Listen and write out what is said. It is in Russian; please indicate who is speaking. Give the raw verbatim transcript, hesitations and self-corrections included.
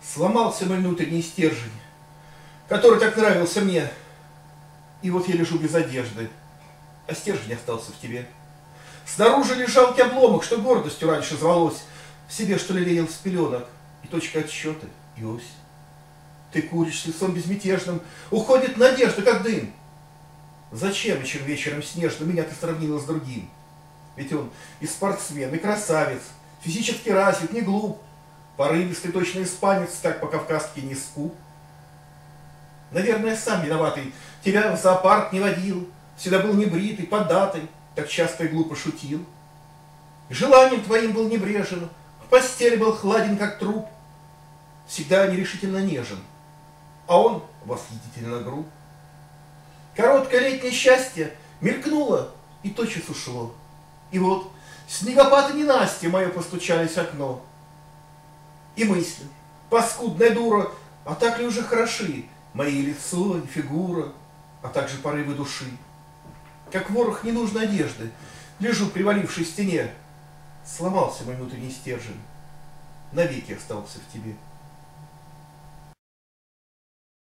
Speaker 1: Сломался мой внутренний стержень, который так нравился мне. И вот я лежу без одежды, а стержень остался в тебе. Снаружи лежал обломок, что гордостью раньше звалось, в себе, что лелеял с пеленок, и точка отсчета, и ось. Ты куришь с лицом безмятежным, уходит надежда, как дым. Зачем, чем вечером снежным, меня ты сравнила с другим? Ведь он и спортсмен, и красавец, физически развит, не глуп, порывистый точно испанец, так по-кавказски не скуп. Наверное, сам виноватый, тебя в зоопарк не водил, всегда был небритый, податый, так часто и глупо шутил. Желанием твоим был небрежен, в постели был хладен, как труп, всегда нерешительно нежен, а он восхитительно груб. Короткое летнее счастье мелькнуло и тотчас ушло. И вот снегопад и ненастье мое постучались в окно. И мысли, паскудная дура, а так ли уже хороши мои лицо и фигура, а также порывы души? Как ворох ненужной одежды, лежу, привалившись к стене. Сломался мой внутренний стержень, навеки остался в тебе.